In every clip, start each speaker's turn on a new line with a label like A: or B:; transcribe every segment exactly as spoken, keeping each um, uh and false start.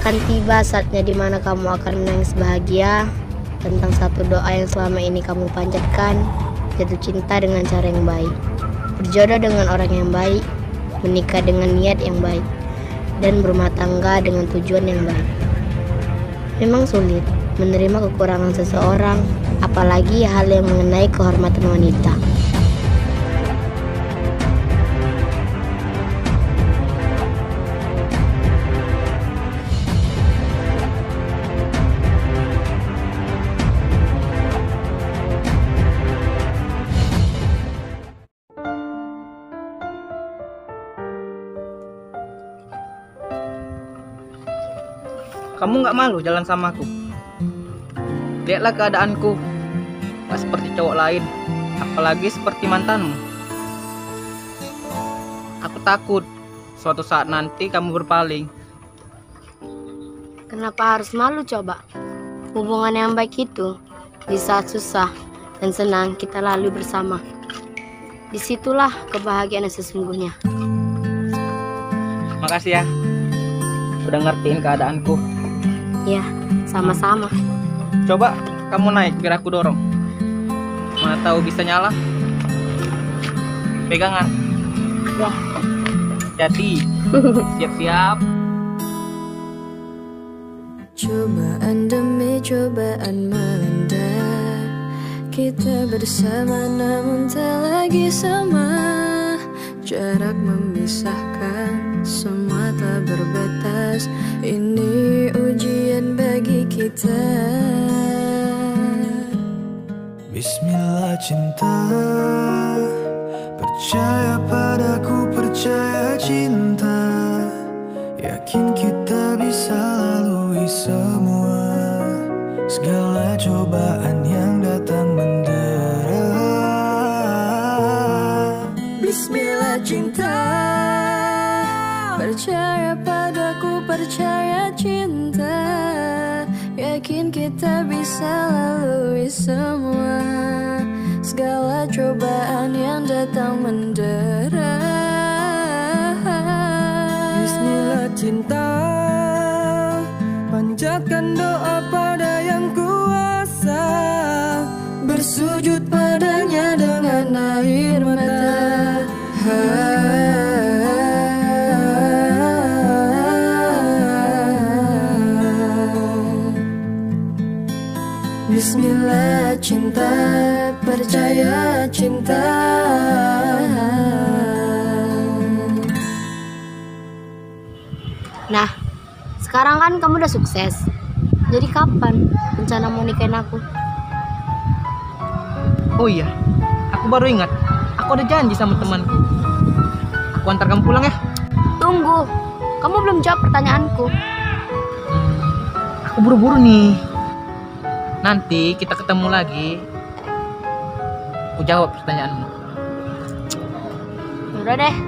A: Akan tiba saatnya dimana kamu akan menangis bahagia tentang satu doa yang selama ini kamu panjatkan, jatuh cinta dengan cara yang baik, berjodoh dengan orang yang baik, menikah dengan niat yang baik, dan berumah tangga dengan tujuan yang baik. Memang sulit menerima kekurangan seseorang, apalagi hal yang mengenai kehormatan wanita.
B: Kamu nggak malu jalan sama aku? Lihatlah keadaanku, nggak seperti cowok lain, apalagi seperti mantanmu. Aku takut suatu saat nanti kamu berpaling.
A: Kenapa harus malu coba? Hubungan yang baik itu di saat susah dan senang kita lalui bersama. Disitulah kebahagiaan yang sesungguhnya.
B: Makasih ya, udah ngertiin keadaanku.
A: Ya, sama-sama.
B: Coba kamu naik biar aku dorong. Mana tahu bisa nyala. Pegangan.
A: Ya.
B: Jadi, siap-siap.
C: Cobaan demi cobaan melanda, kita bersama namun tak lagi sama. Jarak memisahkan, semua tak berbatas. Ini ujian bagi kita.
D: Bismillah cinta, percaya padaku, percaya cinta. Yakin kita bisa lalui semua segala cobaan yang datang mendera.
C: Bismillah cinta, percaya padaku, percaya cinta. Yakin kita bisa lalui semua segala cobaan yang datang mendera.
D: Bismillah cinta, panjatkan doa pada yang kuasa, bersujud padanya dengan air mata.
C: Bismillah cinta, percaya cinta.
A: Nah, sekarang kan kamu udah sukses. Jadi kapan rencana mau nikahin aku?
B: Oh iya, aku baru ingat. Aku ada janji sama temanku. Aku antar kamu pulang ya.
A: Tunggu, kamu belum jawab pertanyaanku.
B: Aku buru-buru nih. Nanti kita ketemu lagi. Aku jawab pertanyaanmu.
A: Udah deh.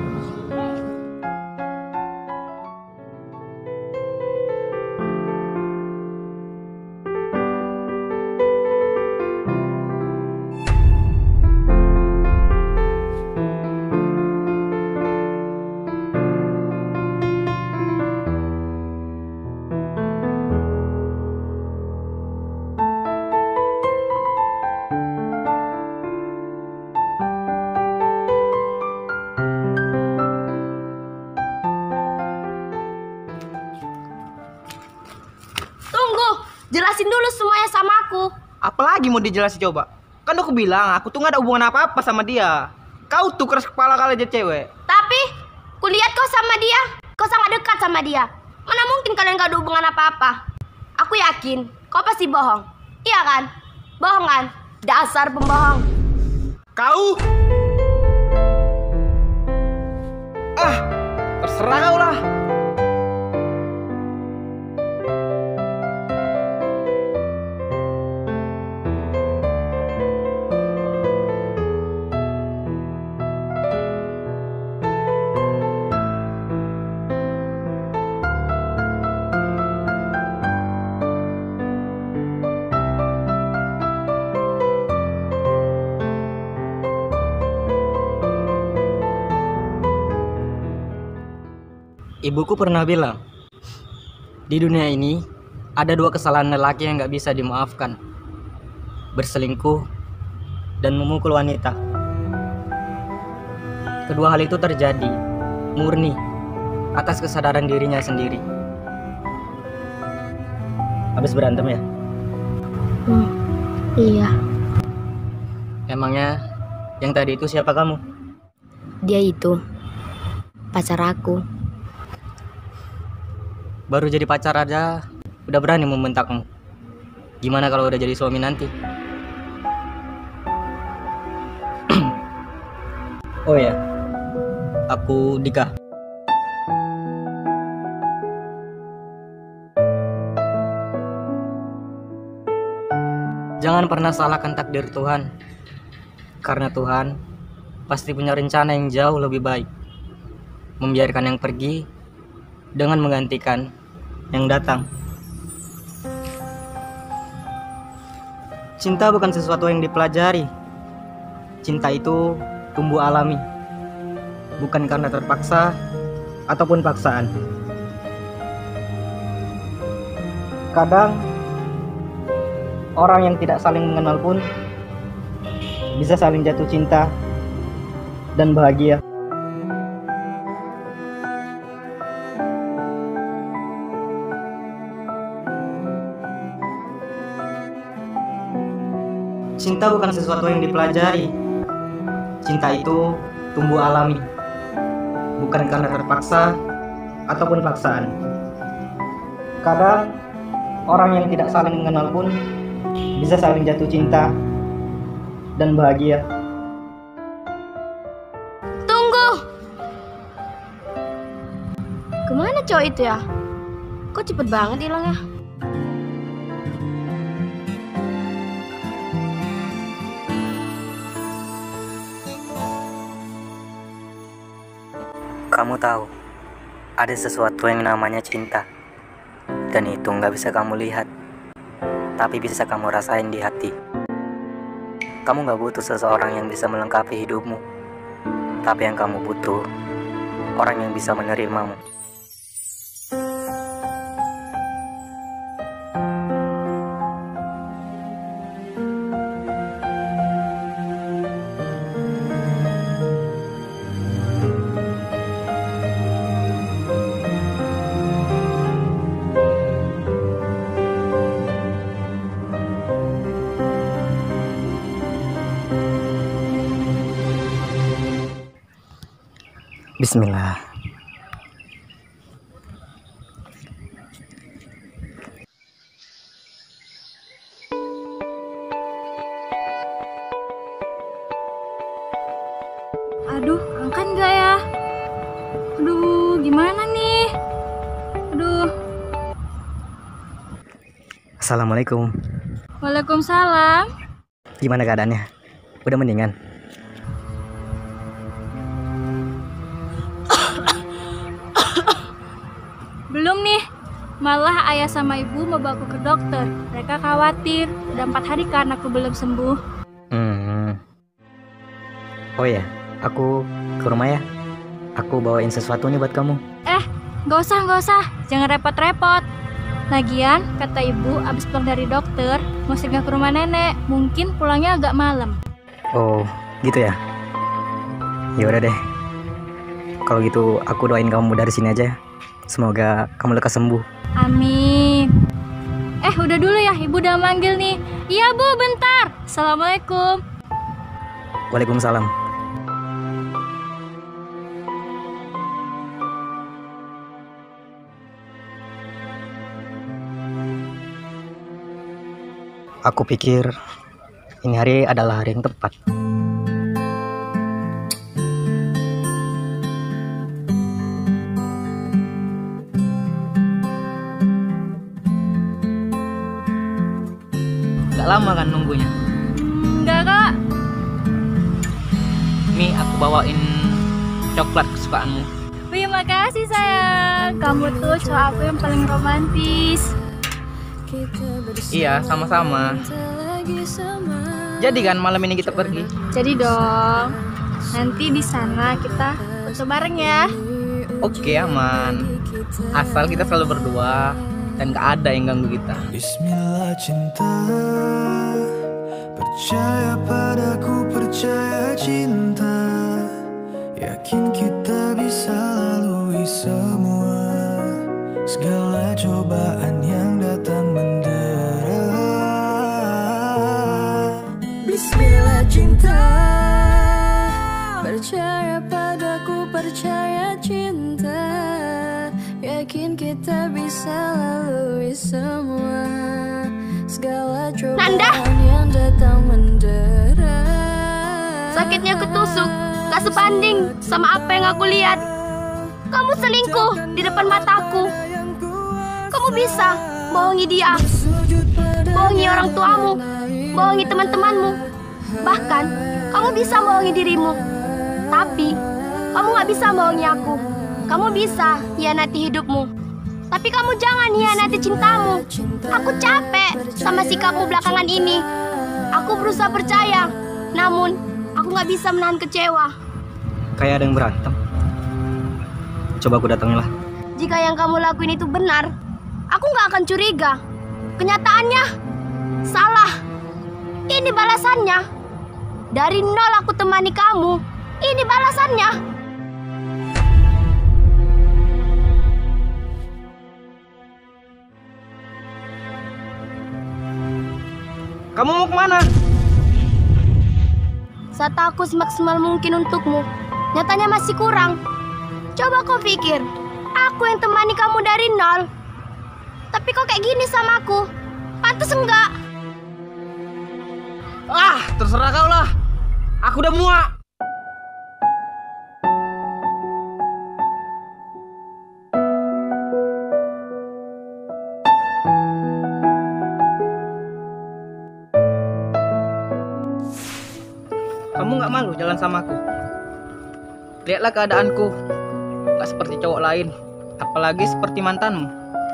A: Jelasin dulu semuanya sama aku.
B: Apalagi mau dijelasin coba? Kan aku bilang aku tuh gak ada hubungan apa-apa sama dia. Kau tuh keras kepala kali aja cewek.
A: Tapi kulihat kau sama dia, kau sangat dekat sama dia. Mana mungkin kalian gak ada hubungan apa-apa? Aku yakin kau pasti bohong. Iya kan? Bohong kan? Dasar pembohong.
B: Kau? Ah, terserah kau lah.
E: Ibuku pernah bilang,
B: Di dunia ini ada dua kesalahan lelaki yang gak bisa dimaafkan: berselingkuh dan memukul wanita. Kedua hal itu terjadi murni atas kesadaran dirinya sendiri. Habis berantem ya?
A: Hmm, iya.
B: Emangnya yang tadi itu siapa kamu?
A: Dia itu pacar aku.
B: Baru jadi pacar aja udah berani membentakmu. Gimana kalau udah jadi suami nanti? Oh ya, aku Dika. Jangan pernah salahkan takdir Tuhan, karena Tuhan pasti punya rencana yang jauh lebih baik. Membiarkan yang pergi dengan menggantikan yang datang. Cinta bukan sesuatu yang dipelajari. Cinta itu tumbuh alami, bukan karena terpaksa ataupun paksaan. Kadang orang yang tidak saling mengenal pun bisa saling jatuh cinta dan bahagia. Cinta bukan sesuatu yang dipelajari. Cinta itu tumbuh alami, bukan karena terpaksa ataupun paksaan. Kadang orang yang tidak saling mengenal pun bisa saling jatuh cinta dan bahagia.
A: Tunggu! Kemana cowok itu ya? Kok cepet banget hilangnya?
E: Kamu tahu, ada sesuatu yang namanya cinta. Dan itu nggak bisa kamu lihat, tapi bisa kamu rasain di hati. Kamu nggak butuh seseorang yang bisa melengkapi hidupmu, tapi yang kamu butuh, orang yang bisa menerimamu. Bismillah.
F: Aduh, angkat nggak ya? Aduh, gimana nih? Aduh.
E: Assalamualaikum.
F: Waalaikumsalam.
E: Gimana keadaannya? Udah mendingan?
F: Belum nih. Malah ayah sama ibu mau bawa aku ke dokter. Mereka khawatir. Udah empat hari kan aku belum sembuh.
E: Hmm. Oh ya, aku ke rumah ya. Aku bawain sesuatu nih buat kamu.
F: Eh, nggak usah, nggak usah. Jangan repot-repot. Lagian, kata ibu abis pulang dari dokter, mau singgah ke rumah nenek. Mungkin pulangnya agak malam.
E: Oh, gitu ya? Ya udah deh. Kalau gitu, aku doain kamu dari sini aja. Semoga kamu lekas sembuh.
F: Amin. Eh, udah dulu ya, ibu udah manggil nih. Iya bu, bentar. Assalamualaikum.
E: Waalaikumsalam. Aku pikir ini hari adalah hari yang tepat.
B: Gak lama kan nunggunya?
F: Enggak kak.
B: Nih aku bawain coklat kesukaanmu.
F: Terima kasih sayang. Kamu tuh cowok aku yang paling romantis.
B: Iya, sama-sama. Jadi kan malam ini kita pergi?
F: Jadi dong. Nanti di sana kita foto bareng ya.
B: Oke, aman. Asal kita selalu berdua,
G: dan gak ada yang ganggu kita.
D: Bismillah cinta, percaya padaku, percaya cinta, yakin kita bisa lalui semua segala cobaan yang datang mendera.
C: Bismillah cinta, percaya padaku, percaya cinta, yakin kita bisa lalui semua segala cobaan
A: Nanda!
C: yang datang mendera.
A: Sakitnya ketusuk gak sebanding sama apa yang aku lihat. Kamu selingkuh di depan mataku. Kamu bisa bohongi dia, bohongi orang tuamu, bohongi teman-temanmu, bahkan kamu bisa bohongi dirimu. Tapi kamu gak bisa bohongi aku. Kamu bisa hianati hidupmu, tapi kamu jangan hianati cintamu. Aku capek sama sikapmu belakangan ini. Aku berusaha percaya, namun aku gak bisa menahan kecewa.
B: Kayak ada yang berantem. Coba aku datangilah.
A: Jika yang kamu lakuin itu benar, aku gak akan curiga. Kenyataannya salah. Ini balasannya. Dari nol aku temani kamu. Ini balasannya.
G: Kamu mau kemana?
A: Saat aku semaksimal mungkin untukmu, nyatanya masih kurang. Coba kau pikir, aku yang temani kamu dari nol. Tapi kok kayak gini sama aku? Pantas enggak?
G: Ah, terserah kau lah. Aku udah muak. Kamu gak malu jalan sama aku? Lihatlah keadaanku. Gak seperti cowok lain, apalagi seperti mantanmu.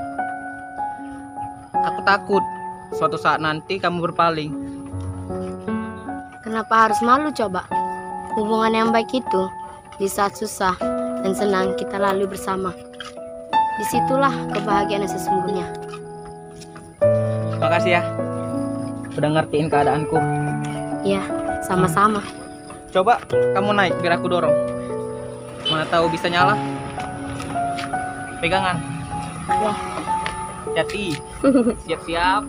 G: Aku takut suatu saat nanti kamu berpaling.
A: Kenapa harus malu coba? Hubungan yang baik itu di saat susah dan senang kita lalui bersama. Disitulah kebahagiaan yang sesungguhnya.
G: Makasih ya, udah ngertiin keadaanku.
A: Ya, sama-sama.
G: Coba kamu naik biar aku dorong. Mana tahu bisa nyala. Pegangan.
A: Wah,
G: Hati. Siap-siap.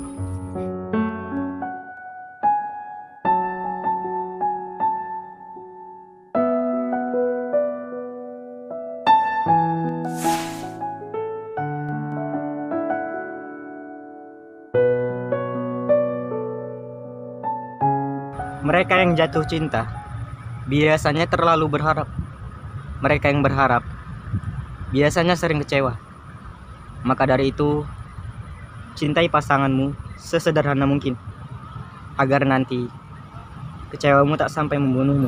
B: Mereka yang jatuh cinta biasanya terlalu berharap. Mereka yang berharap biasanya sering kecewa. Maka dari itu, cintai pasanganmu sesederhana mungkin, agar nanti kecewamu tak sampai membunuhmu.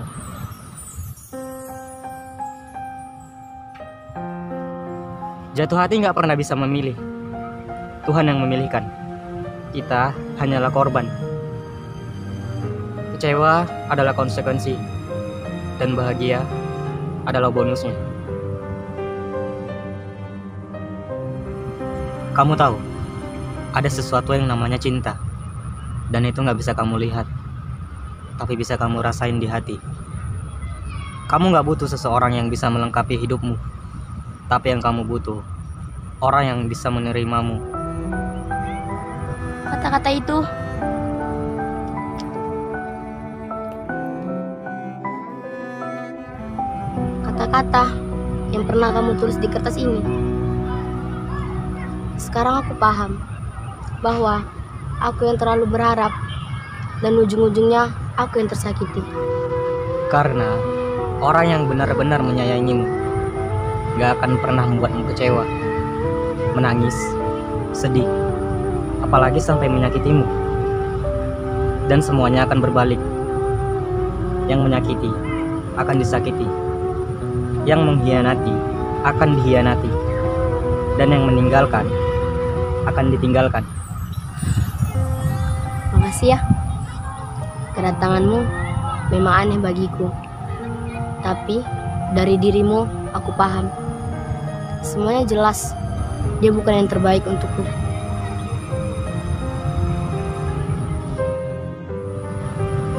B: Jatuh hati nggak pernah bisa memilih. Tuhan yang memilihkan. Kita hanyalah korban. Kecewa adalah konsekuensi, dan bahagia adalah bonusnya. Kamu tahu, ada sesuatu yang namanya cinta, dan itu nggak bisa kamu lihat, tapi bisa kamu rasain di hati. Kamu nggak butuh seseorang yang bisa melengkapi hidupmu, tapi yang kamu butuh orang yang bisa menerimamu.
A: kata-kata itu kata-kata yang pernah kamu tulis di kertas ini. Sekarang aku paham bahwa aku yang terlalu berharap dan ujung-ujungnya aku yang tersakiti.
B: Karena orang yang benar-benar menyayangimu gak akan pernah membuatmu kecewa, menangis, sedih, apalagi sampai menyakitimu. Dan semuanya akan berbalik. Yang menyakiti akan disakiti, yang mengkhianati akan dikhianati, dan yang meninggalkan akan ditinggalkan.
A: Makasih ya. Kedatanganmu memang aneh bagiku. Tapi dari dirimu aku paham. Semuanya jelas. Dia bukan yang terbaik untukku.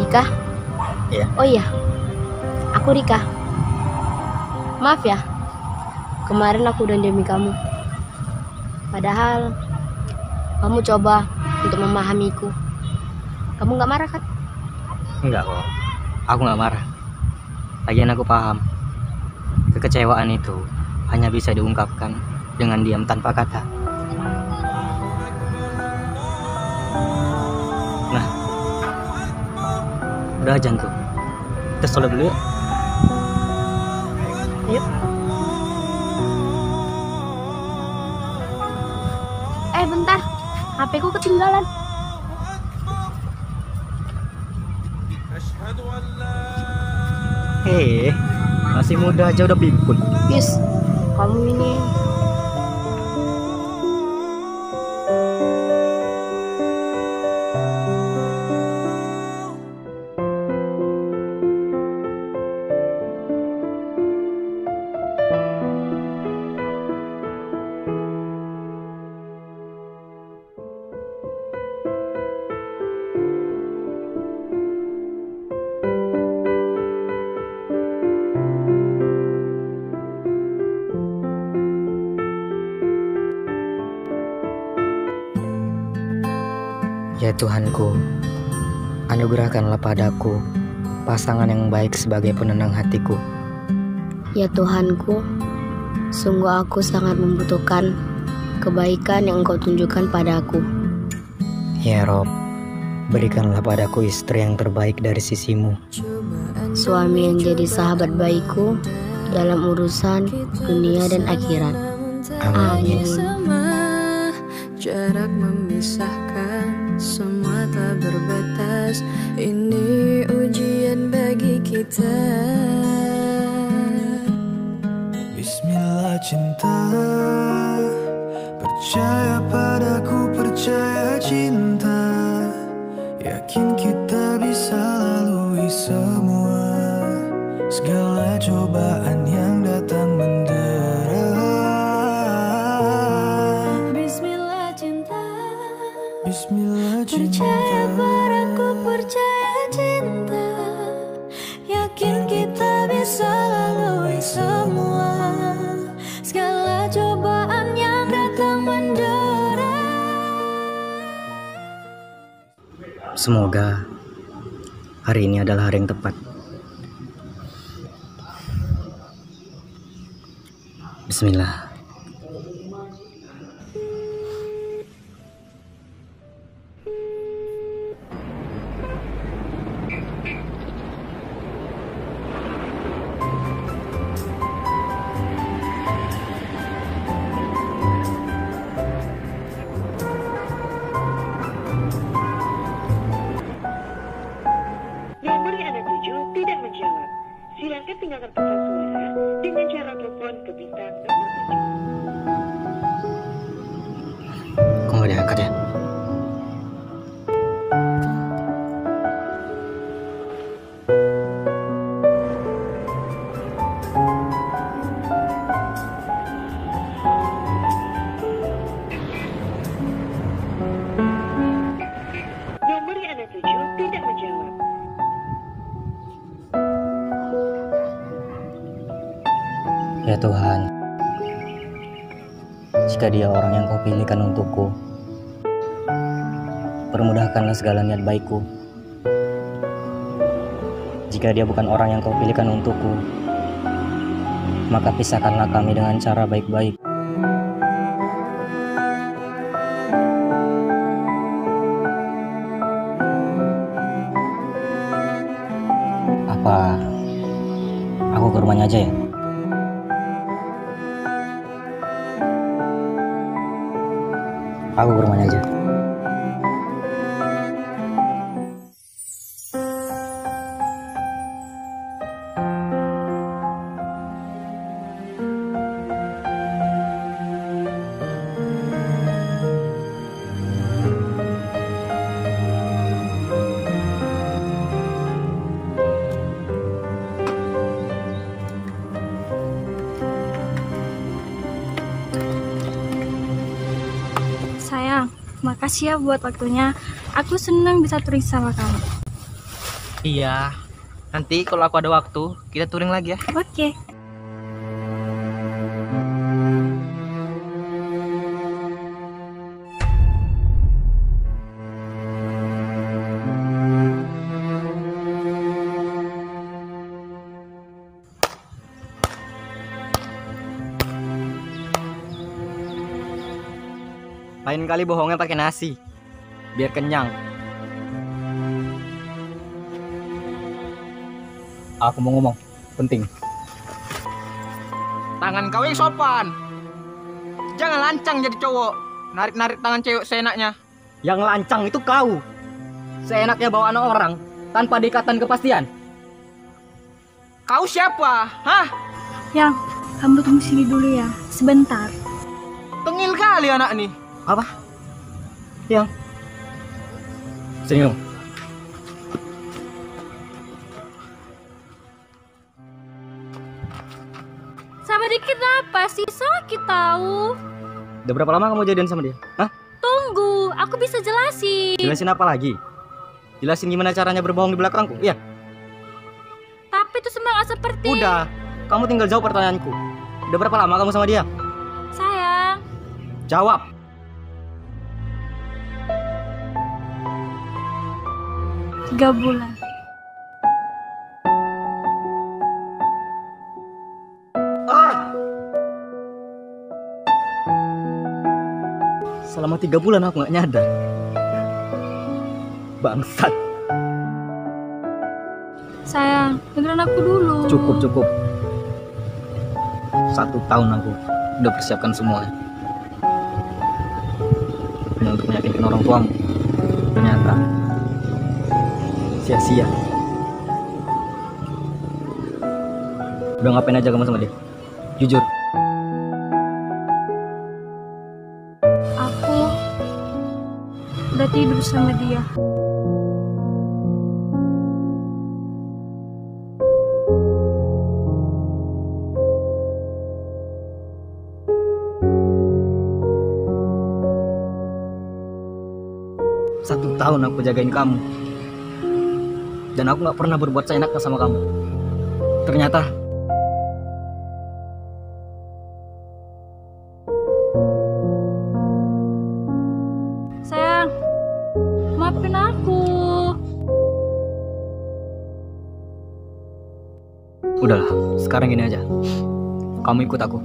A: Dika?
B: Iya.
A: Oh iya, aku Rika. Maaf ya, kemarin aku udah demi kamu. Padahal kamu coba untuk memahamiku. Kamu gak marah kan?
B: Enggak kok, aku nggak marah. Lagian aku paham, kekecewaan itu hanya bisa diungkapkan dengan diam tanpa kata. Nah, udah ajan tuh. Kita sholat dulu yuk.
A: Yuk. Eh bentar, H P ku ketinggalan.
B: Hei, masih muda aja udah pikun.
A: Yes, kamu ini.
B: Ya Tuhanku, anugerahkanlah padaku pasangan yang baik sebagai penenang hatiku.
A: Ya Tuhanku, sungguh aku sangat membutuhkan kebaikan yang Engkau tunjukkan padaku.
B: Ya Rob, berikanlah padaku istri yang terbaik dari sisimu.
A: Suami yang jadi sahabat baikku dalam urusan dunia dan akhirat.
B: Amin.
C: Sama jarak memisahkan, semua tak berbatas. Ini ujian bagi kita.
D: Bismillah cinta, percaya padaku, percaya cinta. Yakin kita bisa lalui semua segala cobaan yang datang mendera.
C: Bismillah cinta,
D: Bismillah cinta,
C: percaya padaku, percaya cinta. Yakin kita bisa lalui semua segala cobaan yang datang mendera.
B: Semoga hari ini adalah hari yang tepat. Bismillah.
H: Nomor yang Anda tuju tidak menjawab. Silakan tinggalkan pesan suara dengan cara telepon ke bintang nomor tujuh.
B: Kok nggak diangkat ya?
H: Nomor yang Anda tuju tidak menjawab.
B: Ya Tuhan, jika dia orang yang Kau pilihkan untukku, permudahkanlah segala niat baikku. Jika dia bukan orang yang Kau pilihkan untukku, maka pisahkanlah kami dengan cara baik-baik. Apa aku ke rumahnya aja ya? Aku ke rumahnya aja.
F: Sayang, makasih ya buat waktunya. Aku senang bisa turis sama kamu.
G: Iya. Nanti kalau aku ada waktu, kita touring lagi ya.
F: Oke.
B: Lain kali bohongnya pakai nasi, biar kenyang. Aku mau ngomong, penting.
G: Tangan kau yang sopan. Jangan lancang jadi cowok. Narik-narik tangan cewek seenaknya.
B: Yang lancang itu kau. Seenaknya bawa anak orang, tanpa diikatan kepastian.
G: Kau siapa? Hah?
F: Yang, kamu tunggu sini dulu ya, sebentar.
G: Tengil kali anak nih.
B: Apa? Yang? Senyum.
F: Sabar dikit apa sih? Sakit tahu.
B: Udah berapa lama kamu jadian sama dia? Hah?
F: Tunggu, aku bisa jelasin.
B: Jelasin apa lagi? Jelasin gimana caranya berbohong di belakangku? Iya.
F: Tapi itu semua nggak seperti.
B: Udah, kamu tinggal jawab pertanyaanku. Udah berapa lama kamu sama dia?
F: Sayang.
B: Jawab.
F: Tiga bulan.
B: Ah! Selama tiga bulan aku nggak nyadar. Bangsat.
F: Sayang, dengerin aku dulu.
B: Cukup, cukup. Satu tahun aku udah persiapkan semuanya. Hanya untuk meyakinkan orang tuamu. Ternyata sia-sia. Udah ngapain aja kamu sama dia? Jujur.
F: Aku udah tidur sama dia.
B: Satu tahun aku jagain kamu. Dan aku gak pernah berbuat seenaknya sama kamu. Ternyata
F: Sayang, maafin aku.
B: udahlah, sekarang gini aja. Kamu ikut aku.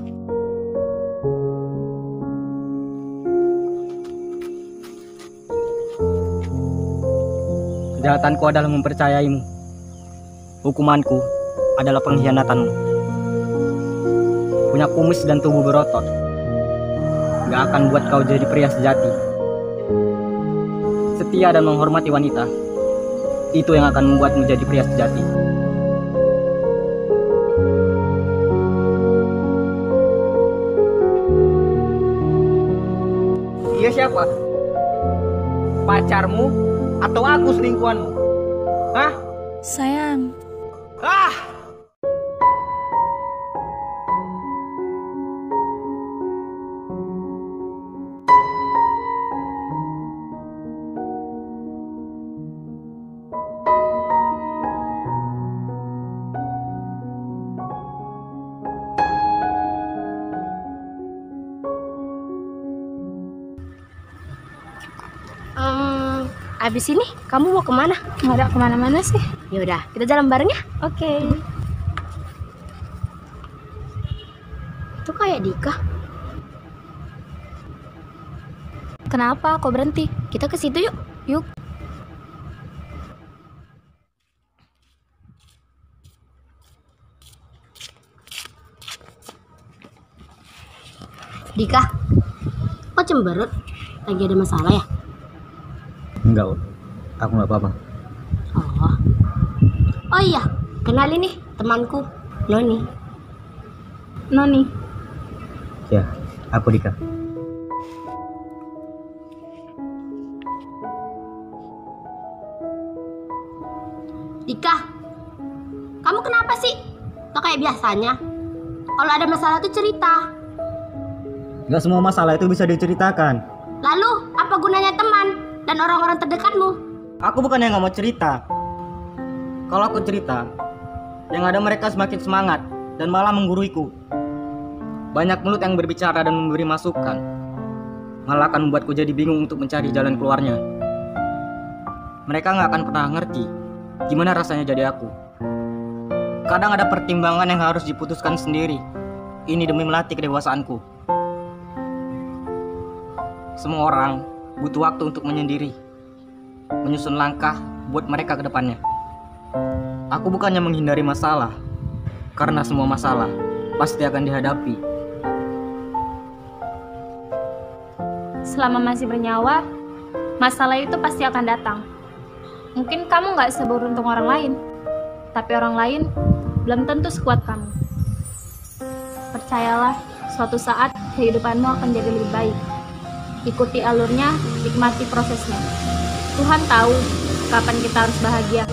B: Kejahatanku adalah mempercayaimu. Hukumanku adalah pengkhianatanmu. Punya kumis dan tubuh berotot gak akan buat kau jadi pria sejati. Setia dan menghormati wanita, itu yang akan membuatmu jadi pria sejati.
G: Dia siapa? Pacarmu atau aku selingkuhanmu? Hah?
F: Sayang,
G: Ah!
A: Um, abis ini kamu mau kemana?
F: nggak ada kemana-mana sih.
A: Yaudah, kita jalan bareng ya.
F: Oke.
A: Itu kayak Dika.
F: Kenapa kok berhenti?
A: Kita ke situ yuk.
F: Yuk.
A: Dika, kok cemberut? Lagi ada masalah ya?
B: Enggak, aku nggak apa-apa.
A: Oh. Oh iya, kenalin nih temanku, Noni.
F: Noni.
B: Ya, aku Dika.
A: Dika, kamu kenapa sih? Kok kayak biasanya? Kalau ada masalah tuh cerita.
B: Nggak semua masalah itu bisa diceritakan.
A: Lalu, apa gunanya teman dan orang-orang terdekatmu?
B: Aku bukan yang nggak mau cerita. Kalau aku cerita, yang ada mereka semakin semangat dan malah mengguruiku. Banyak mulut yang berbicara dan memberi masukan, malah akan membuatku jadi bingung untuk mencari jalan keluarnya. Mereka nggak akan pernah ngerti gimana rasanya jadi aku. Kadang ada pertimbangan yang harus diputuskan sendiri. Ini demi melatih kedewasaanku. Semua orang butuh waktu untuk menyendiri, menyusun langkah buat mereka ke depannya. Aku bukannya menghindari masalah, karena semua masalah pasti akan dihadapi.
F: Selama masih bernyawa, masalah itu pasti akan datang. Mungkin kamu nggak seberuntung orang lain, tapi orang lain belum tentu sekuat kamu. Percayalah, suatu saat kehidupanmu akan jadi lebih baik. Ikuti alurnya, nikmati prosesnya. Tuhan tahu kapan kita harus bahagia.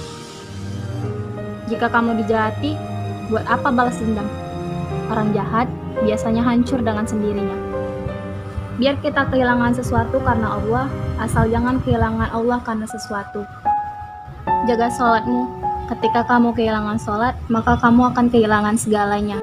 F: Jika kamu dijahati, buat apa balas dendam? Orang jahat biasanya hancur dengan sendirinya. Biar kita kehilangan sesuatu karena Allah, asal jangan kehilangan Allah karena sesuatu. Jaga sholatmu. Ketika kamu kehilangan sholat, maka kamu akan kehilangan segalanya.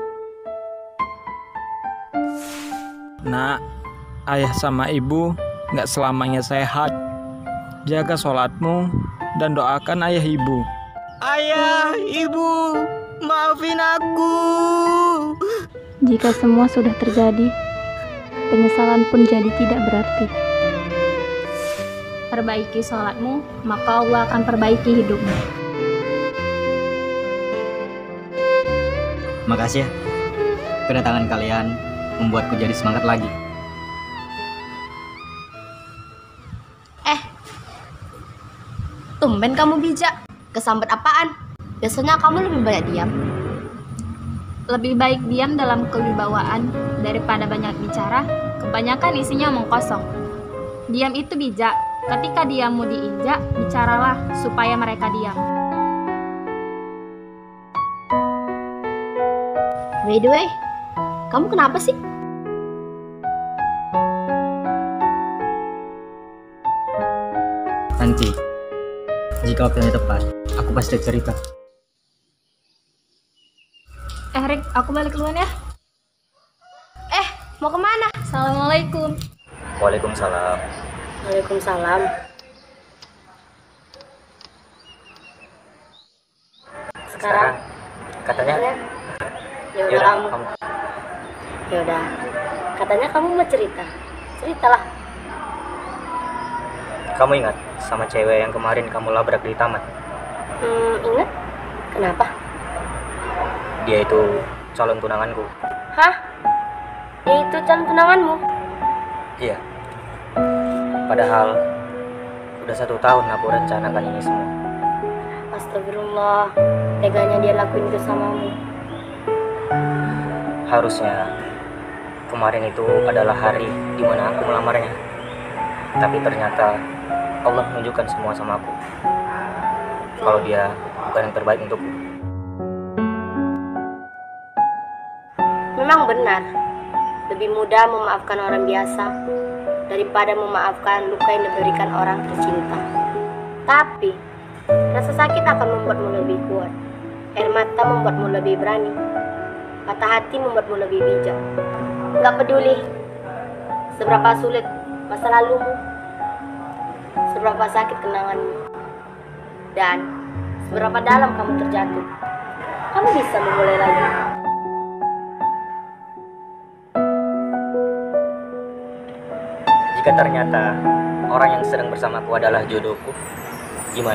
I: Nak, ayah sama ibu gak selamanya sehat. Jaga sholatmu dan doakan ayah ibu.
B: Ayah, ibu, maafin aku.
F: Jika semua sudah terjadi, penyesalan pun jadi tidak berarti. Perbaiki sholatmu, maka Allah akan perbaiki hidupmu.
B: Makasih ya, kedatangan kalian membuatku jadi semangat lagi.
A: Eh, tumben kamu bijak. Kesambet apaan? Biasanya kamu lebih banyak diam.
F: Lebih baik diam dalam kewibawaan daripada banyak bicara, kebanyakan isinya omong kosong. Diam itu bijak. Ketika diammu diinjak, bicaralah supaya mereka diam.
A: By the way, kamu kenapa sih?
B: Nanti, jika waktunya tepat, aku pasti cerita.
F: Eh Rick, aku balik duluan ya.
A: Eh, mau kemana?
F: Assalamualaikum.
E: Waalaikumsalam.
A: Waalaikumsalam. Sekarang,
E: Katanya,
A: ya udah
E: yaudah,
A: kamu.
E: kamu.
A: Ya udah. Katanya kamu mau cerita. Ceritalah.
E: Kamu ingat sama cewek yang kemarin kamu labrak di taman?
A: Hmm, ingat? Kenapa?
E: Dia itu calon tunanganku.
A: Hah? Dia itu calon tunanganmu?
E: Iya. Padahal udah satu tahun aku rencanakan ini semua.
A: Astagfirullah, teganya dia lakuin itu samamu.
E: Harusnya kemarin itu adalah hari dimana aku melamarnya. Tapi ternyata Allah menunjukkan semua sama aku. Kalau dia bukan yang terbaik untukku.
A: Memang benar, lebih mudah memaafkan orang biasa daripada memaafkan luka yang diberikan orang tercinta. Tapi, rasa sakit akan membuatmu lebih kuat. Air mata membuatmu lebih berani. Patah hati membuatmu lebih bijak. Gak peduli seberapa sulit masa lalumu, seberapa sakit kenanganmu, dan seberapa dalam kamu terjatuh, kamu bisa memulai lagi.
E: Jika ternyata orang yang sedang bersamaku adalah jodohku, gimana?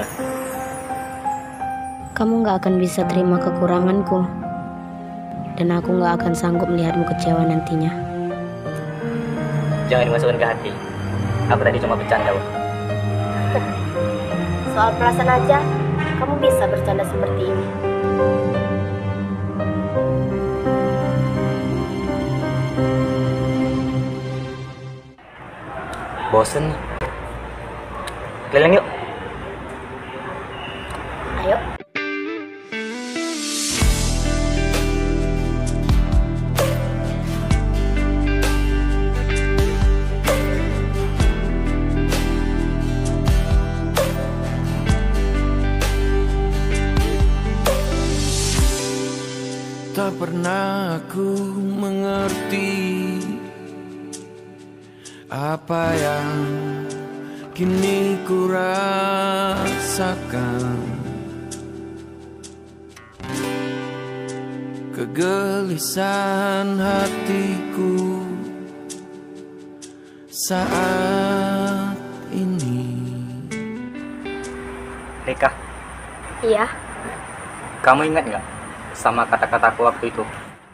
A: Kamu gak akan bisa terima kekuranganku, dan aku gak akan sanggup melihatmu kecewa nantinya.
E: Jangan dimasukkan ke hati. Aku tadi cuma bercanda.
A: Soal perasaan aja, kamu bisa bercanda seperti ini.
E: Bosen. Keliling yuk.
A: Ayo.
D: tak pernah aku mengerti apa yang kini ku rasakan. Kegelisahan hatiku saat ini.
B: Rika,
A: Iya,
B: kamu ingat nggak sama kata-kataku waktu itu?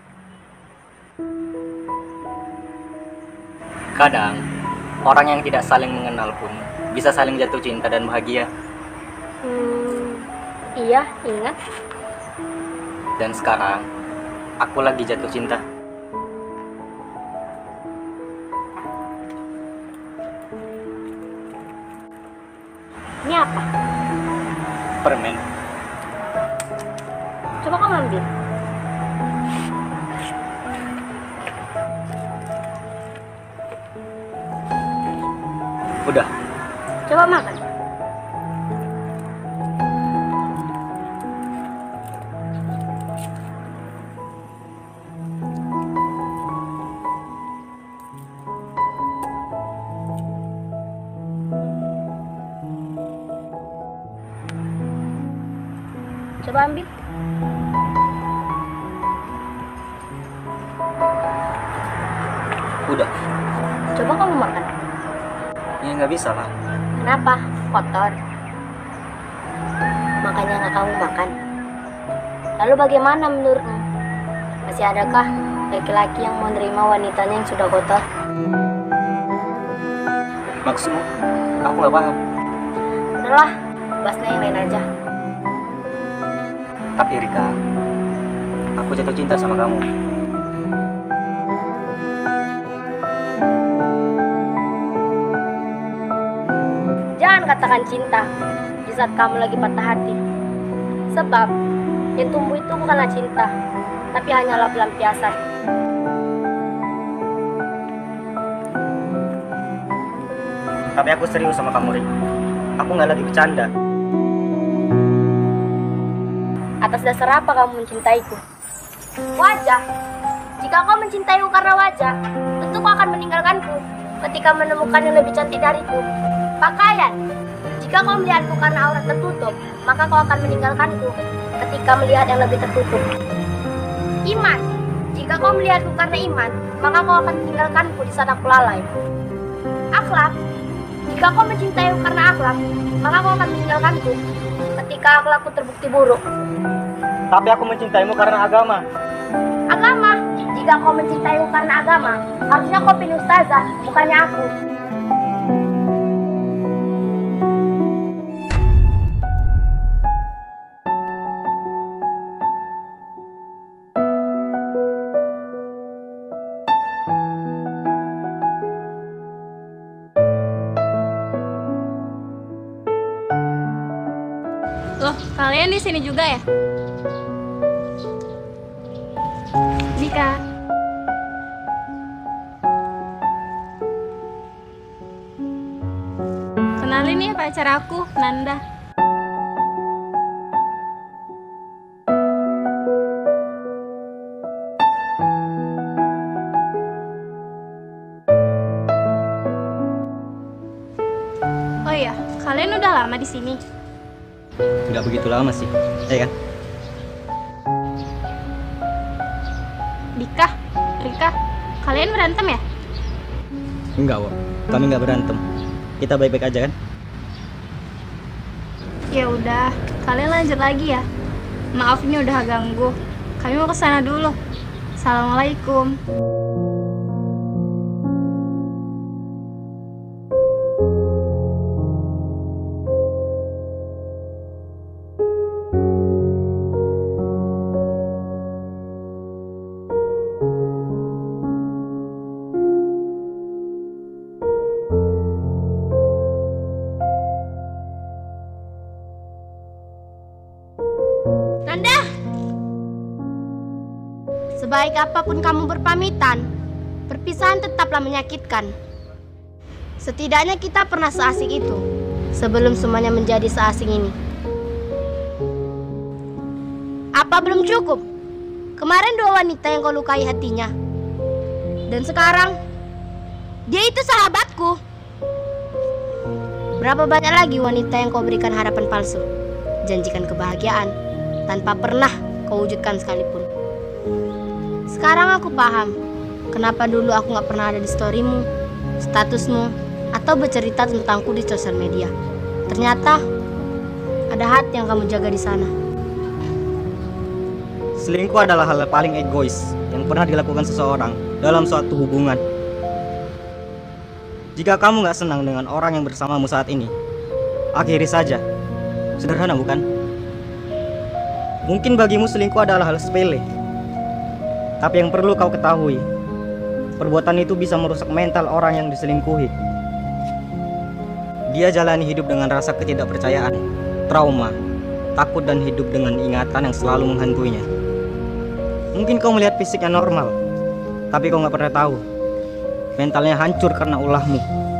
B: Kadang, orang yang tidak saling mengenal pun bisa saling jatuh cinta dan bahagia.
A: hmm, iya ingat.
B: Dan sekarang, aku lagi jatuh cinta.
A: Ini apa?
B: Permen.
A: Coba kamu ambil.
B: Udah,
A: Coba makan. Coba ambil.
B: udah.
A: Coba kamu makan.
B: Ya nggak bisa lah.
A: Kenapa? Kotor. Makanya nggak kamu makan. Lalu bagaimana menurutmu? Masih adakah laki-laki yang mau menerima wanitanya yang sudah kotor?
B: Maksudmu? Aku nggak paham.
A: Udahlah, bahasnya yang lain aja.
B: Tapi Rika, aku jatuh cinta sama kamu.
A: Jangan katakan cinta di saat kamu lagi patah hati. Sebab yang tumbuh itu bukanlah cinta, tapi hanyalah pelampiasan.
B: Tapi aku serius sama kamu, Rik. Aku nggak lagi bercanda.
A: Atas dasar apa kamu mencintaiku? Wajah. Jika kau mencintaiku karena wajah, tentu kau akan meninggalkanku ketika menemukan yang lebih cantik dariku. Pakaian. Jika kau melihatku karena aurat tertutup, maka kau akan meninggalkanku ketika melihat yang lebih tertutup. Iman. Jika kau melihatku karena iman, maka kau akan meninggalkanku di saat aku lalai. Akhlak. Jika kau mencintaiku karena akhlak, maka kau akan meninggalkanku ketika akhlakku terbukti buruk.
B: Tapi aku mencintaimu karena agama.
A: Agama. Jika kau mencintaiku karena agama, harusnya kau pilih ustazah, bukannya aku.
F: Loh, kalian di sini juga ya? Dika. Kenalin nih pacar aku, Nanda. Oh iya, kalian udah lama di sini?
B: Nggak begitu lama sih, ya kan?
F: Dika, Rika, kalian berantem ya?
B: Enggak, Wak. Kami nggak berantem. Kita baik-baik aja kan?
F: Ya udah, kalian lanjut lagi ya. Maaf ini udah ganggu. Kami mau ke sana dulu. Assalamualaikum.
A: Nanda! Sebaik apapun kamu berpamitan, perpisahan tetaplah menyakitkan. Setidaknya kita pernah seasik itu, sebelum semuanya menjadi seasing ini. Apa belum cukup? Kemarin dua wanita yang kau lukai hatinya. Dan sekarang, dia itu sahabatku. Berapa banyak lagi wanita yang kau berikan harapan palsu, janjikan kebahagiaan, tanpa pernah kau wujudkan sekalipun. Sekarang aku paham, kenapa dulu aku gak pernah ada di storymu, statusmu, atau bercerita tentangku di sosial media. Ternyata, ada hati yang kamu jaga di sana.
B: Selingkuh adalah hal paling egois yang pernah dilakukan seseorang dalam suatu hubungan. Jika kamu gak senang dengan orang yang bersamamu saat ini, akhiri saja. Sederhana bukan? Mungkin bagimu selingkuh adalah hal sepele. Tapi yang perlu kau ketahui, perbuatan itu bisa merusak mental orang yang diselingkuhi. Dia jalani hidup dengan rasa ketidakpercayaan, trauma, takut dan hidup dengan ingatan yang selalu menghantuinya. Mungkin kau melihat fisiknya normal, tapi kau gak pernah tahu mentalnya hancur karena ulahmu.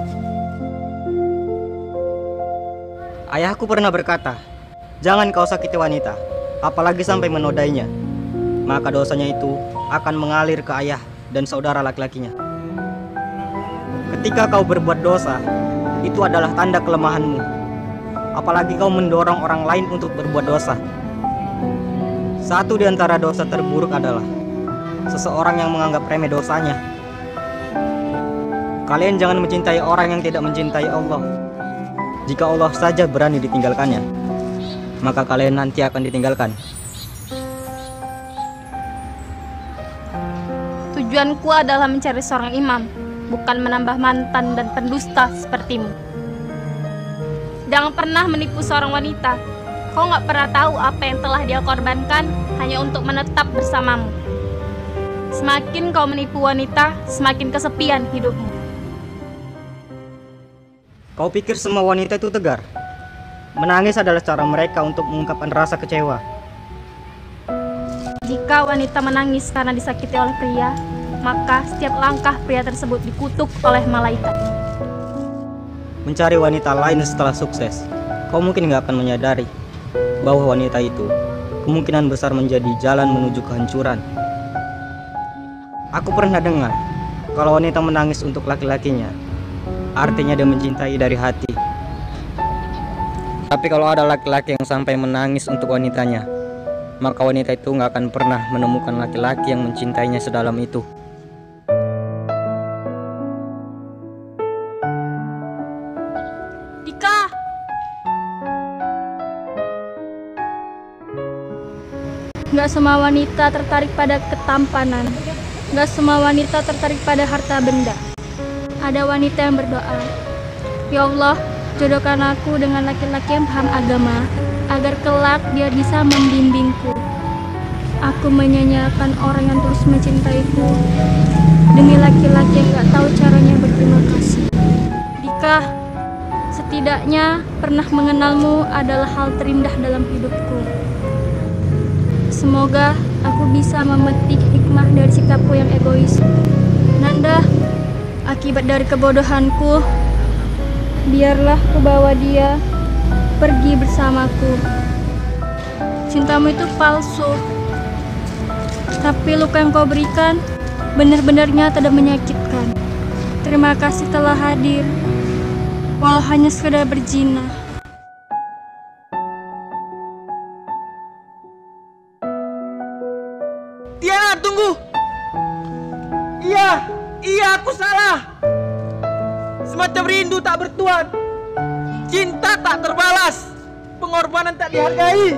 B: Ayahku pernah berkata, jangan kau sakiti wanita, apalagi sampai menodainya. Maka dosanya itu akan mengalir ke ayah dan saudara laki-lakinya. Ketika kau berbuat dosa, itu adalah tanda kelemahanmu. Apalagi kau mendorong orang lain untuk berbuat dosa. Satu di antara dosa terburuk adalah seseorang yang menganggap remeh dosanya. Kalian jangan mencintai orang yang tidak mencintai Allah. Jika Allah saja berani ditinggalkannya, maka kalian nanti akan ditinggalkan.
F: Tujuanku adalah mencari seorang imam, bukan menambah mantan dan pendusta sepertimu. Jangan pernah menipu seorang wanita. Kau gak pernah tahu apa yang telah dia korbankan hanya untuk menetap bersamamu. Semakin kau menipu wanita, semakin kesepian hidupmu.
B: Kau pikir semua wanita itu tegar? Menangis adalah cara mereka untuk mengungkapkan rasa kecewa.
F: Jika wanita menangis karena disakiti oleh pria, maka setiap langkah pria tersebut dikutuk oleh malaikat.
B: Mencari wanita lain setelah sukses, kau mungkin gak akan menyadari bahwa wanita itu kemungkinan besar menjadi jalan menuju kehancuran. Aku pernah dengar, kalau wanita menangis untuk laki-lakinya, artinya dia mencintai dari hati. Tapi kalau ada laki-laki yang sampai menangis untuk wanitanya, maka wanita itu gak akan pernah menemukan laki-laki yang mencintainya sedalam itu.
F: Dika! Gak semua wanita tertarik pada ketampanan. Gak semua wanita tertarik pada harta benda. Ada wanita yang berdoa, ya Allah, jodohkan aku dengan laki-laki yang paham agama, agar kelak dia bisa membimbingku. Aku menyanyiakan orang yang terus mencintaiku demi laki-laki yang gak tahu caranya berterima kasih. Dika, setidaknya pernah mengenalmu adalah hal terindah dalam hidupku. Semoga aku bisa memetik hikmah dari sikapku yang egois. Nanda, akibat dari kebodohanku, biarlah ku bawa dia pergi bersamaku. Cintamu itu palsu, tapi luka yang kau berikan benar-benarnya tidak menyakitkan. Terima kasih telah hadir, walau hanya sekedar berzina.
G: Tiana, tunggu! Iya, iya aku salah. Semacam rindu tak bertuan, cinta tak terbalas, pengorbanan tak dihargai.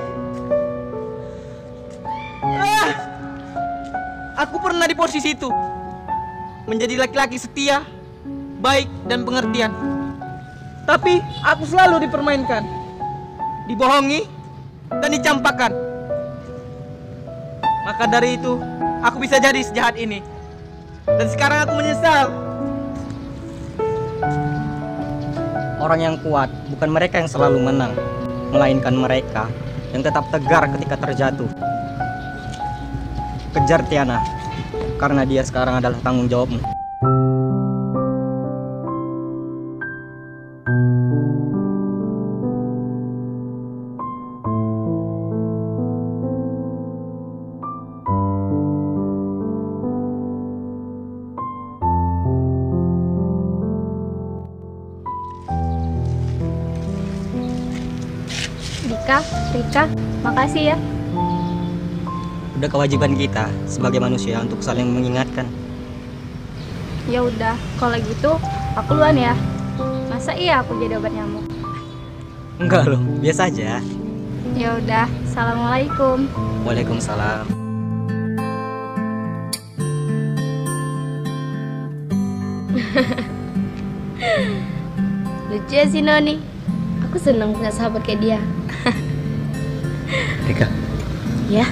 G: Ah, aku pernah di posisi itu, menjadi laki-laki setia, baik dan pengertian. Tapi aku selalu dipermainkan, dibohongi, dan dicampakkan. Maka dari itu, aku bisa jadi sejahat ini. Dan sekarang aku menyesal.
B: Orang yang kuat bukan mereka yang selalu menang, melainkan mereka yang tetap tegar ketika terjatuh. Kejar Tiana, karena dia sekarang adalah tanggung jawabmu.
F: Eka, Rika, makasih ya.
B: Udah kewajiban kita sebagai manusia untuk saling mengingatkan.
F: Ya udah, kalau gitu aku duluan ya. Masa iya aku jadi obat nyamuk?
B: Enggak loh, biasa aja.
F: Ya udah, assalamualaikum.
B: Waalaikumsalam.
A: Lucu ya si Noni. Aku senang punya sahabat kayak dia.
B: Rika,
A: Ya,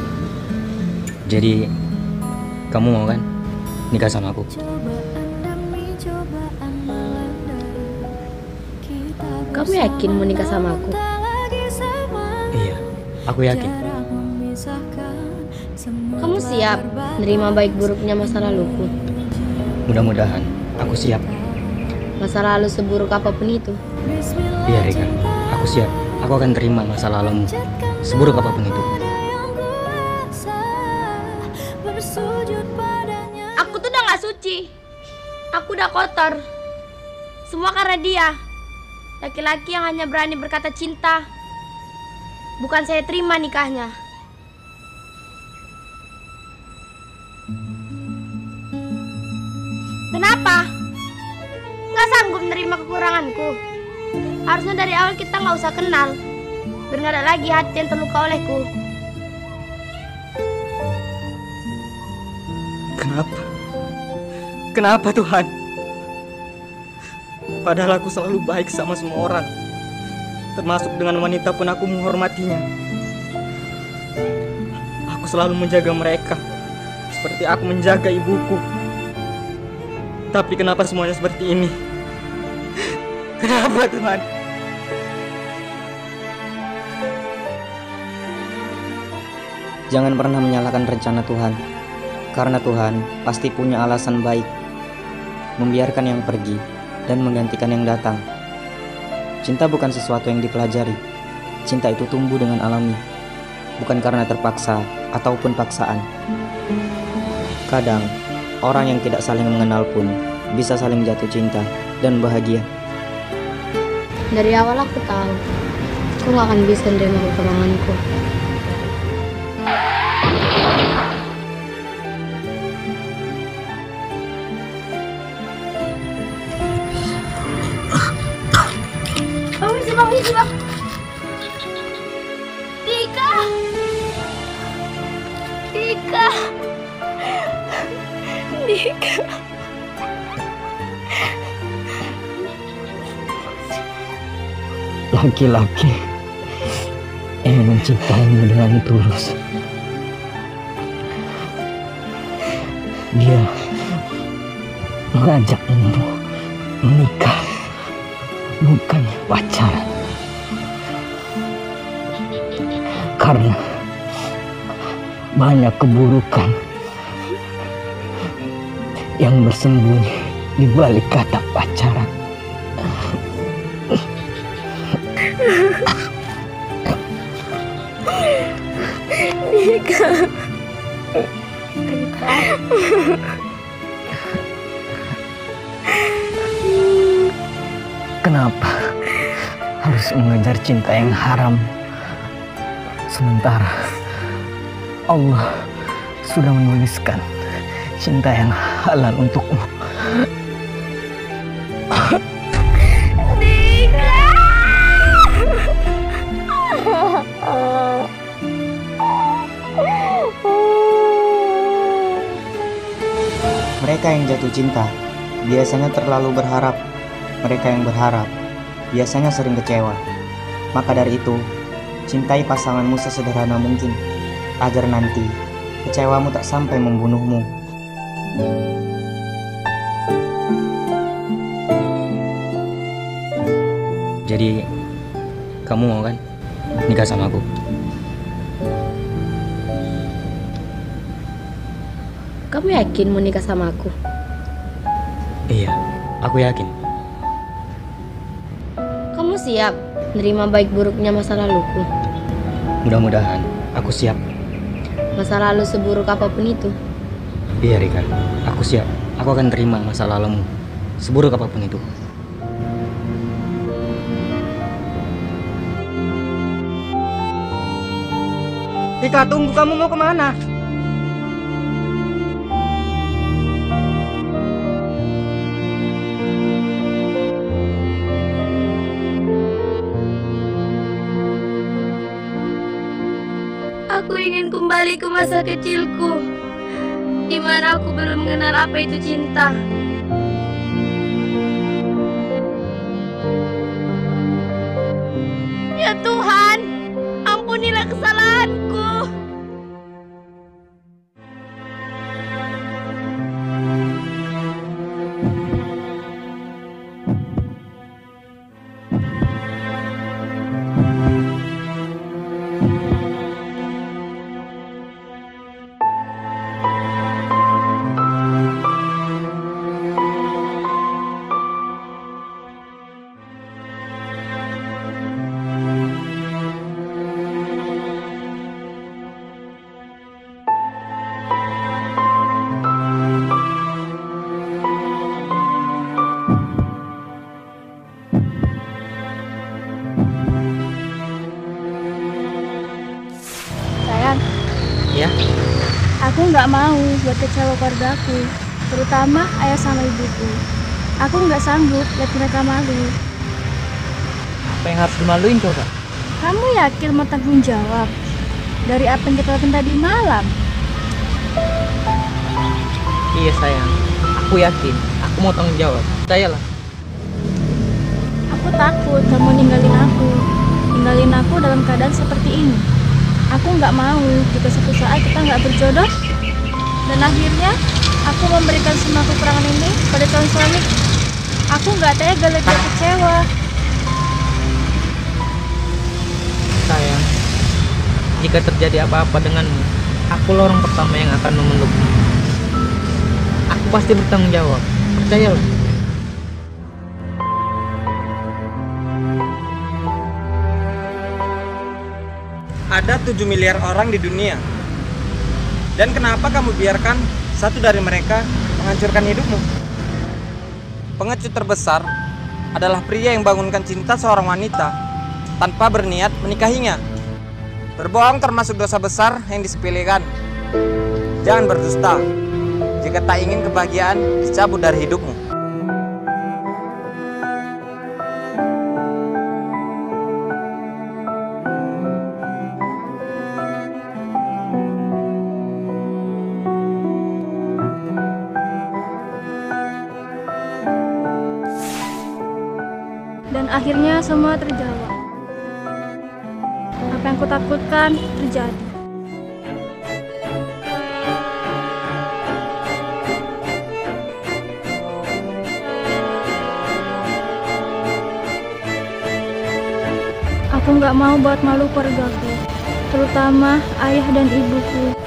B: jadi kamu mau kan nikah sama aku?
A: kamu yakin mau nikah sama aku?
B: Iya, aku yakin.
A: Kamu siap nerima baik buruknya masa laluku?
B: Mudah-mudahan aku siap.
A: Masa lalu seburuk apapun itu.
B: Iya Rika, aku siap. Aku akan terima masa lalumu, seburuk apapun itu.
A: Aku tuh udah gak suci. Aku udah kotor. Semua karena dia. Laki-laki yang hanya berani berkata cinta. Bukan saya terima nikahnya. Kenapa? Gak sanggup menerima kekuranganku. Harusnya dari awal kita gak usah kenal. Biar gak ada lagi hati yang terluka olehku.
B: Kenapa? Kenapa Tuhan? Padahal aku selalu baik sama semua orang. Termasuk dengan wanita pun aku menghormatinya. Aku selalu menjaga mereka seperti aku menjaga ibuku. Tapi kenapa semuanya seperti ini? Kenapa Tuhan? Jangan pernah menyalahkan rencana Tuhan, karena Tuhan pasti punya alasan baik membiarkan yang pergi dan menggantikan yang datang. Cinta bukan sesuatu yang dipelajari. Cinta itu tumbuh dengan alami, bukan karena terpaksa ataupun paksaan. Kadang, orang yang tidak saling mengenal pun bisa saling jatuh cinta dan bahagia.
A: Dari awal aku tahu, aku gak akan bisa menerima kekuranganku. Bang, ini bang. Tika, Tika, Tika.
B: Laki-laki yang mencintaimu dengan tulus. Dia mengajakmu menikah, bukan pacaran. Karena banyak keburukan yang bersembunyi di balik kata pacaran.
A: Tika,
B: Kenapa harus mengejar cinta yang haram? Sementara Allah sudah menuliskan cinta yang halal untukmu. Mereka yang jatuh cinta biasanya terlalu berharap. Mereka yang berharap biasanya sering kecewa. Maka dari itu, cintai pasanganmu sesederhana mungkin, agar nanti kecewamu tak sampai membunuhmu. Jadi, kamu mau kan nikah sama aku?
A: kamu yakin mau nikah sama aku?
B: Iya, aku yakin.
A: Kamu siap nerima baik buruknya masa laluku?
B: Mudah-mudahan aku siap.
A: Masa lalu seburuk apapun itu.
B: Iya Rika, aku siap. Aku akan terima masa lalumu, seburuk apapun itu. Tika, tunggu, kamu mau kemana?
A: Aku ingin kembali ke masa kecilku, di mana aku belum mengenal apa itu cinta. Ya Tuhan, ampunilah kesalahanku.
F: Sayang,
B: Ya,
F: aku nggak mau buat kecewa keluargaku, terutama ayah sama ibuku. Aku nggak sanggup lihat mereka malu.
B: apa yang harus dimaluin coba?
F: Kamu yakin mau tanggung jawab dari apa yang kita lakukan tadi malam?
B: Iya sayang, aku yakin. Aku mau tanggung jawab. Percayalah.
F: Aku takut kamu ninggalin aku, ninggalin aku dalam keadaan seperti ini. Aku nggak mau jika suatu saat kita nggak berjodoh dan akhirnya aku memberikan semua kekurangan ini pada calon suami. Aku nggak tega lihat dia kecewa.
B: Sayang, jika terjadi apa-apa denganmu, akulah orang pertama yang akan memelukmu. Aku pasti bertanggung jawab. Percayalah.
G: Ada tujuh miliar orang di dunia. Dan kenapa kamu biarkan satu dari mereka menghancurkan hidupmu? Pengecut terbesar adalah pria yang bangunkan cinta seorang wanita tanpa berniat menikahinya. Berbohong termasuk dosa besar yang disepelekan. Jangan berdusta jika tak ingin kebahagiaan dicabut dari hidupmu.
F: Dan akhirnya semua terjawab. Apa yang kutakutkan terjadi. Aku nggak mau buat malu keluargaku, terutama ayah dan ibuku.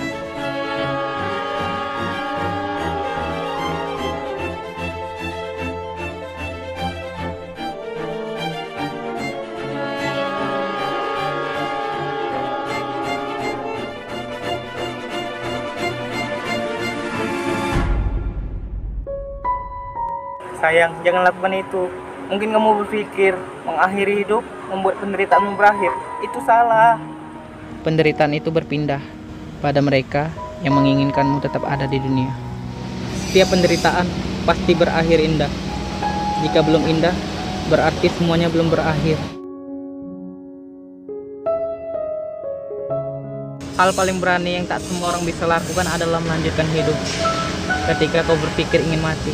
B: Sayang, jangan lakukan itu. Mungkin kamu berpikir mengakhiri hidup membuat penderitaanmu berakhir. Itu salah. Penderitaan itu berpindah pada mereka yang menginginkanmu tetap ada di dunia. Setiap penderitaan pasti berakhir indah. Jika belum indah, berarti semuanya belum berakhir. Hal paling berani yang tak semua orang bisa lakukan adalah melanjutkan hidup ketika kau berpikir ingin mati.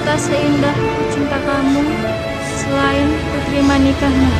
F: tak seindah ku cinta kamu selain ku terima nikahnya.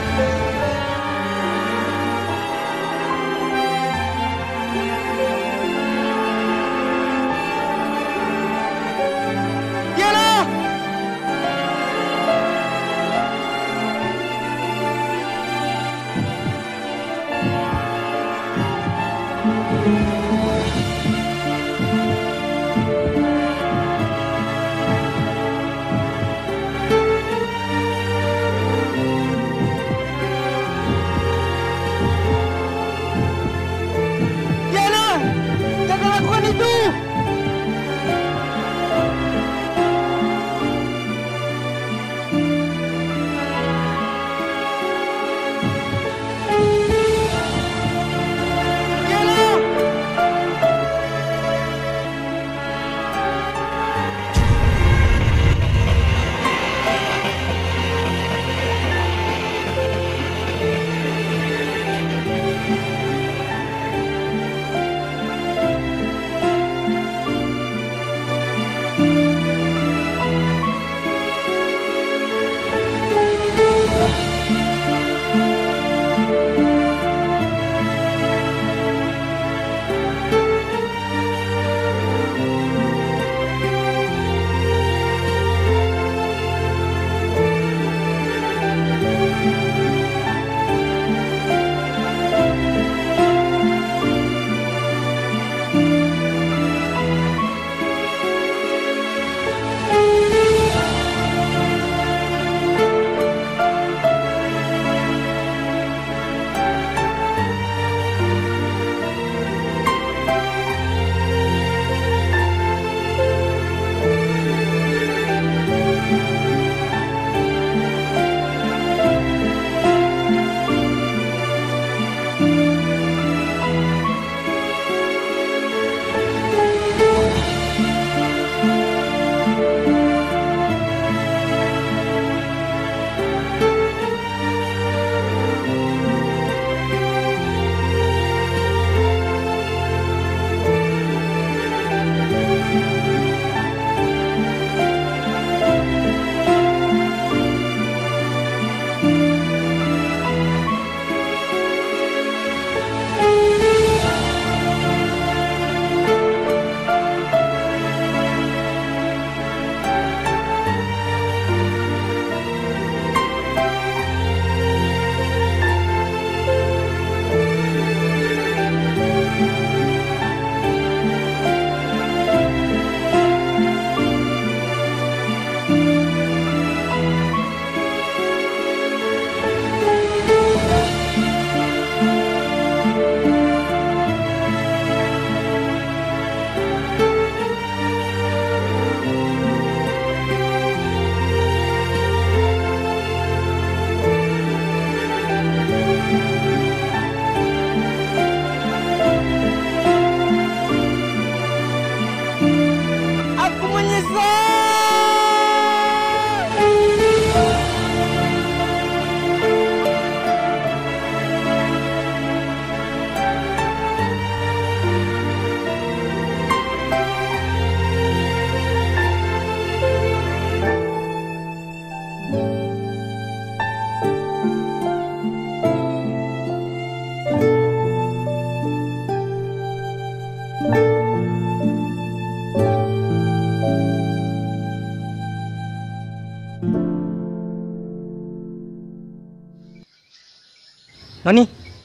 B: Noni,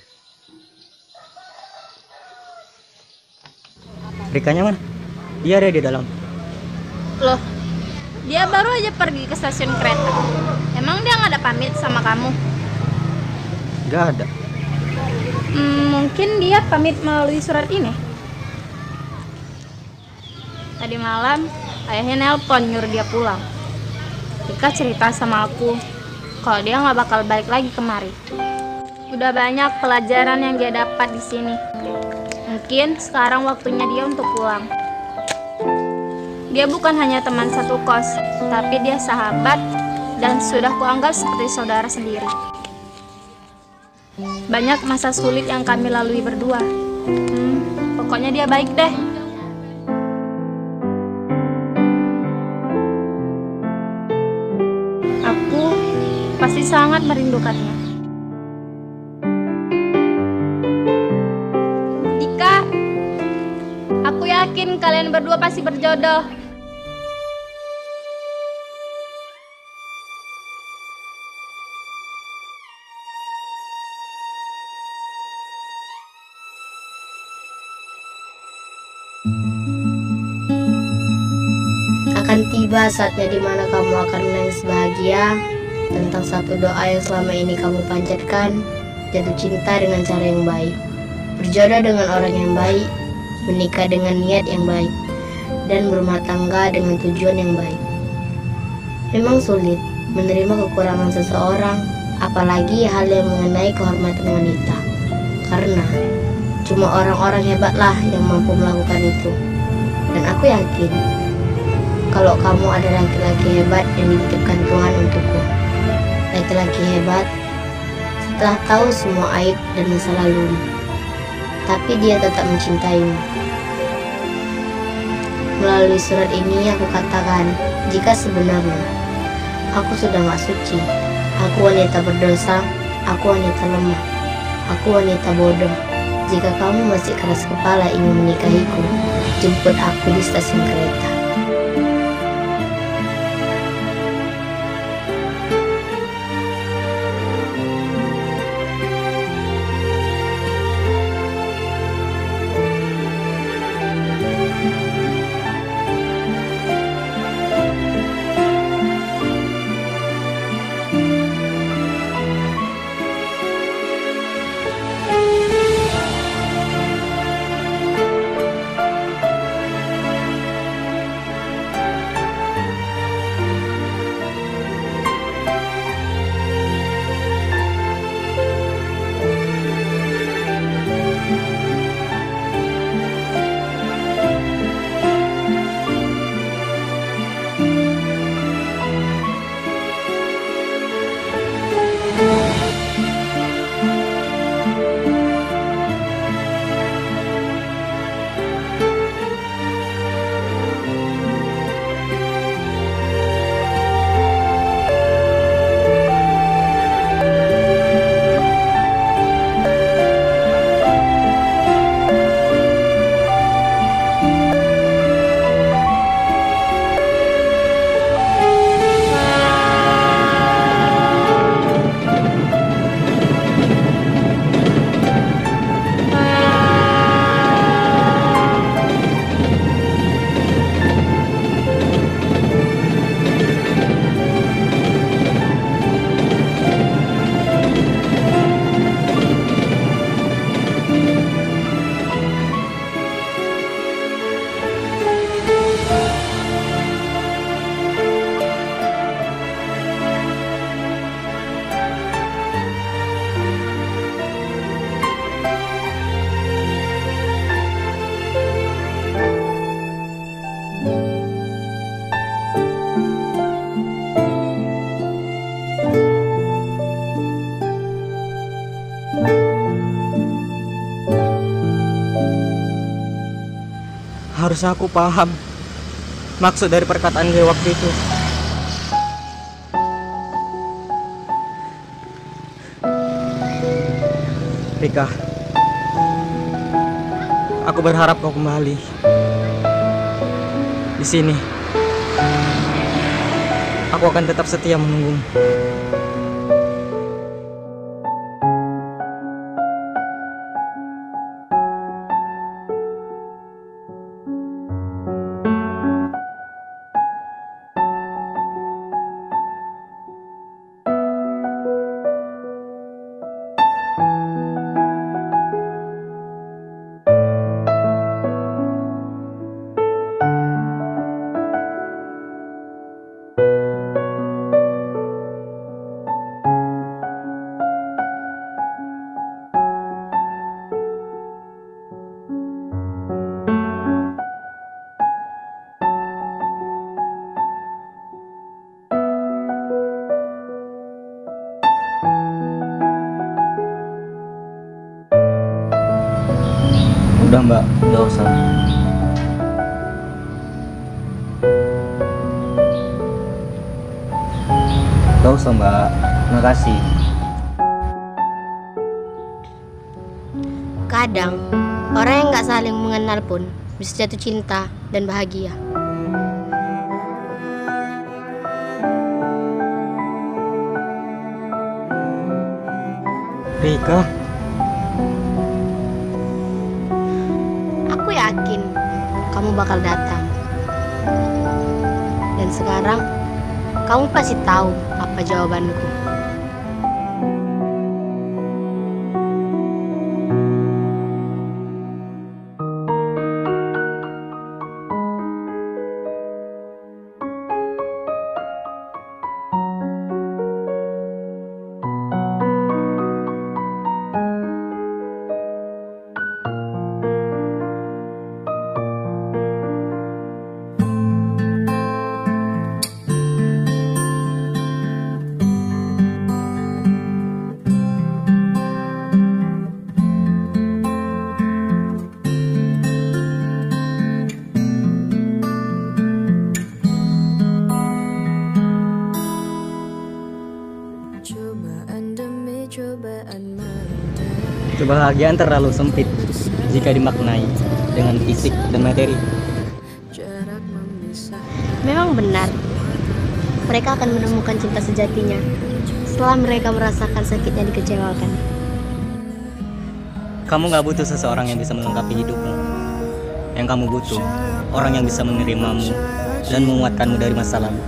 B: Rikanya mana? Dia ada di dalam.
F: Loh, dia baru aja pergi ke stasiun kereta. Emang dia nggak ada pamit sama kamu?
B: Gak ada.
F: Hmm, mungkin dia pamit melalui surat ini. Tadi malam, ayahnya nelpon nyuruh dia pulang. Rika cerita sama aku kalau dia nggak bakal balik lagi kemari. Udah banyak pelajaran yang dia dapat di sini. Mungkin sekarang waktunya dia untuk pulang. Dia bukan hanya teman satu kos, tapi dia sahabat dan sudah kuanggap seperti saudara sendiri. Banyak masa sulit yang kami lalui berdua. Hmm, pokoknya dia baik deh. sangat merindukannya. Dika, aku yakin kalian berdua pasti berjodoh.
A: Akan tiba saatnya dimana kamu akan menangis bahagia tentang satu doa yang selama ini kamu panjatkan, jatuh cinta dengan cara yang baik, berjodoh dengan orang yang baik, menikah dengan niat yang baik, dan berumah tangga dengan tujuan yang baik. Memang sulit menerima kekurangan seseorang, apalagi hal yang mengenai kehormatan wanita, karena cuma orang-orang hebatlah yang mampu melakukan itu. Dan aku yakin kalau kamu adalah laki-laki hebat yang dititipkan Tuhan untukku. Laki-laki hebat setelah tahu semua aib dan masa lalumu, tapi dia tetap mencintaimu. Melalui surat ini aku katakan, jika sebenarnya aku sudah gak suci, aku wanita berdosa, aku wanita lemah, aku wanita bodoh. Jika kamu masih keras kepala ingin menikahiku, jemput aku di stasiun kereta.
G: Harusnya aku paham maksud dari perkataan dia waktu itu. Rika, aku berharap kau kembali. Di sini, aku akan tetap setia menunggumu.
B: Udah mbak, gak usah. Gak usah mbak. Terima kasih.
A: Kadang, orang yang gak saling mengenal pun bisa jatuh cinta dan bahagia.
B: Rika,
A: aku yakin kamu bakal datang. Dan sekarang, kamu pasti tahu apa jawabanku.
B: kebahagiaan terlalu sempit jika dimaknai dengan fisik dan materi.
A: Memang benar, mereka akan menemukan cinta sejatinya setelah mereka merasakan sakitnya dikecewakan.
B: Kamu gak butuh seseorang yang bisa melengkapi hidupmu. Yang kamu butuh, orang yang bisa menerimamu dan menguatkanmu dari masa lalu.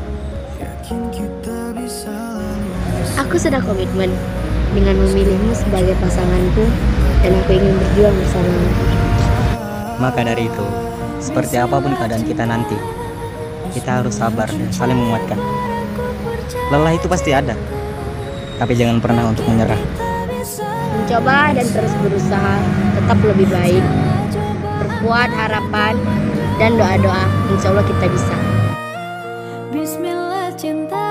A: Aku sudah komitmen dengan memilihmu sebagai pasanganku, dan aku ingin berjuang bersamamu.
B: Maka dari itu, seperti apapun keadaan kita nanti, kita harus sabar dan saling menguatkan. Lelah itu pasti ada, tapi jangan pernah untuk menyerah.
A: Mencoba dan terus berusaha tetap lebih baik. Perkuat harapan dan doa-doa, insya Allah kita bisa.
C: Bismillah cinta,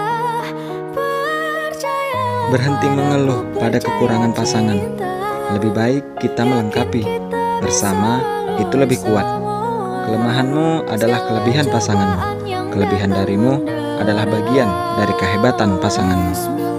C: percaya.
I: Berhenti mengeluh pada kekurangan pasangan. Lebih baik kita melengkapi. Bersama itu lebih kuat. Kelemahanmu adalah kelebihan pasanganmu. Kelebihan darimu adalah bagian dari kehebatan pasanganmu.